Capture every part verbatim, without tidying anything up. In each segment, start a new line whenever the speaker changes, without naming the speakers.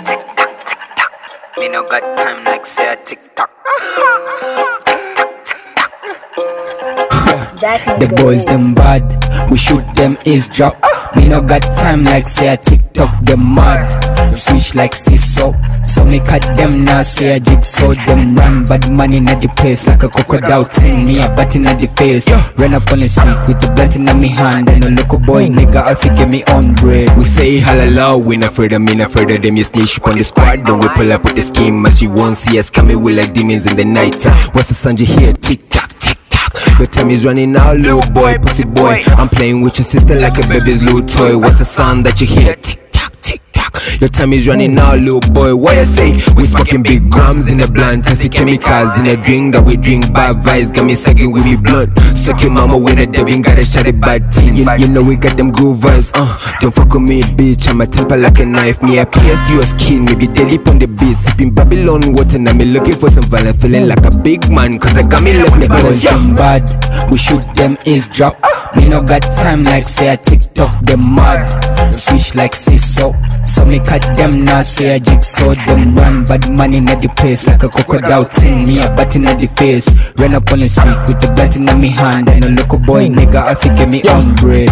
tick tock, tick tock. Me no got time like say a tick tock.
The boys them bad, we shoot them is drop. Me no got time like say a TikTok them mad. Switch like seesaw, so me cut them now say a jigsaw. Them run bad money in the place like a crocodile tin. Me a bat in the face, run up on the street with the blunt in me hand. And a local boy nigga I forget me on bread.
We say halala, we not afraid of me, not afraid of them. You snitch up on the squad, then we pull up with the scheme. As you won't see us coming, we like demons in the night. What's the sound you hear? Tick tock, tick tock. Your time is running out, little boy, pussy boy. I'm playing with your sister like a baby's little toy. What's the sound that you hear? Tick tock, tick tock. Your time is running out, little boy. What you say? We smoking big grams in the blunt, and see chemicals in the drink that we drink. Bad vibes got me sucking with me blunt. Sucking mama when a debbing got a shot at bad team. You, you know we got them groove vibes. Uh, don't fuck with me, bitch. I'm a temper like a knife. Me I pierced your skin, maybe daily on the beat. Sipping Babylon water, now me looking for some violence, feeling like a big man. Cause I got me left the balance.
Them bad, we shoot them is drop. Me no got time like say a TikTok them mad. Switch like seesaw, so me cut them now say a jigsaw. Them run bad money in the place like a crocodile tin. Me a bat in the face, run up on the street with the blunt in me hand. And a local boy nigga I forget me on bread.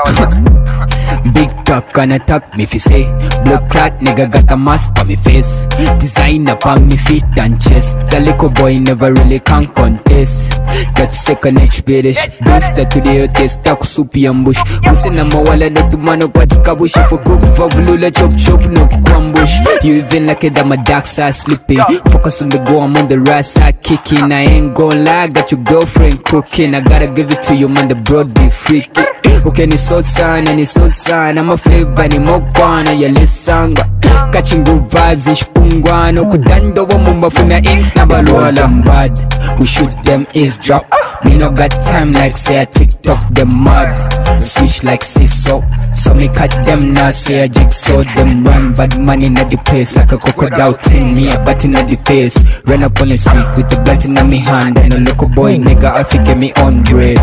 Big talk and attack me fi say blood clot nigga got a mask on me face. Designer on me feet and chest. The little boy never really can contest. Got second H P dish. Beef that today taste taku supi ambush. Pussy na mawala na tumano kwa tukabush. For cook for blula chop chop no kukwambush. You even like it that my dark side sleeping. Focus on the go, I'm on the right side kicking. I ain't gon' lie, got your girlfriend cooking. I gotta give it to you man, the broad be freaky. Okay, ni so sana, ni so sana. I'm a flavor, ni mokwana, ya lisanga. Catching good vibes, ish pungwana. Kudando wa mumba funa inks na balwala. Them bad, we shoot them is drop. Me no got time like say a TikTok them mad. Switch like seesaw, so me cut them now say a jigsaw. Them run bad money in the place like a crocodile tin. Me a bat in the face, run up on the street with the blunt in me hand. And a local boy nigga I forget me on bread.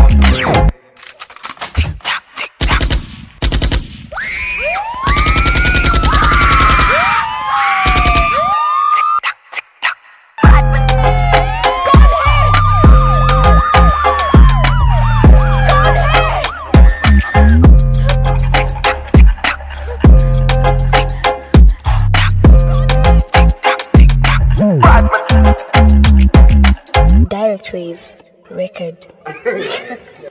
Direct Wave Record.